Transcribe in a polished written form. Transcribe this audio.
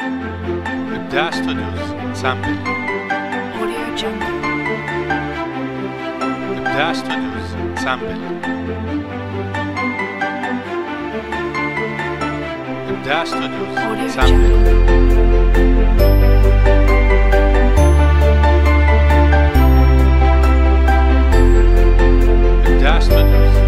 إبداع ستوديوز سامبل. Audio Jungle. إبداع ستوديوز سامبل. إبداع ستوديوز Audio سامبل. Jungle. إبداع ستوديوز